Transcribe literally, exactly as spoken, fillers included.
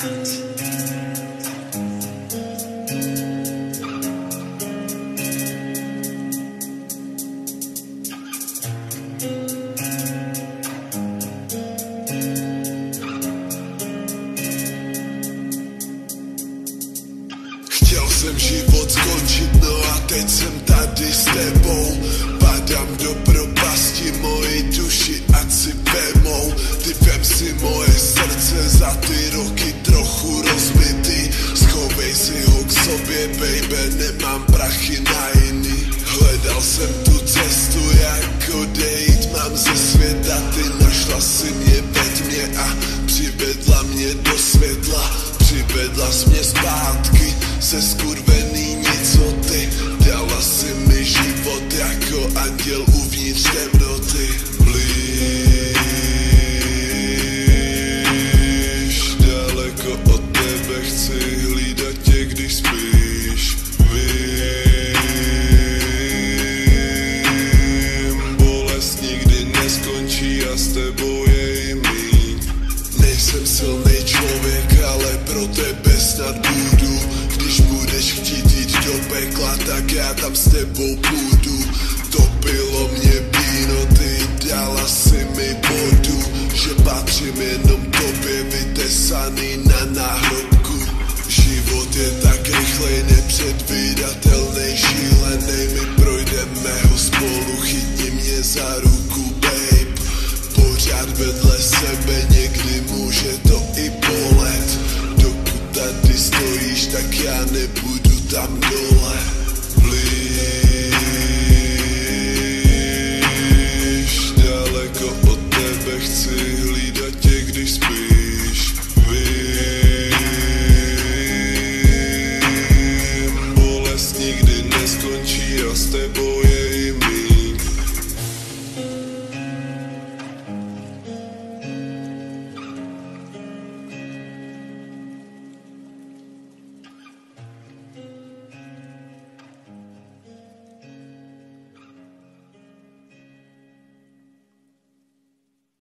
Chtěl jsem život skončit, no a teď jsem tady s tebou. Padám do propasti, moji duši ať si vemou. Ty vem si moje srdce za ty roky trochu rozbitý. Schovej si ho k sobě, baby, nemám prachy na jiný. Hledal jsem tu cestu, jak odejít mám ze světa. Ty našla si mě ve tmě a přivedla mě do světla. Přivedla jsi mě zpátky, se skurvený něco ty. Dala si mi život jako anděl uvnitř temnoty. Blíž, daleko od tebe chci hlídat tě, když spíš. Vím, bolest nikdy neskončí a s tebou je i míň. Nejsem silný člověk, ale pro tebe snad budu. Když budeš chtít jít do pekla, tak já tam s tebou půjdu. Topilo mě víno, ty dala si mi vodu. Že patřím jenom tobě, vytesaný na náhrobku. Život je tak rychlej, nepředvídatelný, šílený. My projdeme ho spolu, chytni mě za ruku, babe. Pořád vedle sebe, někdy může to i bolet. Dokud tady stojíš, tak já nebudu tam dole.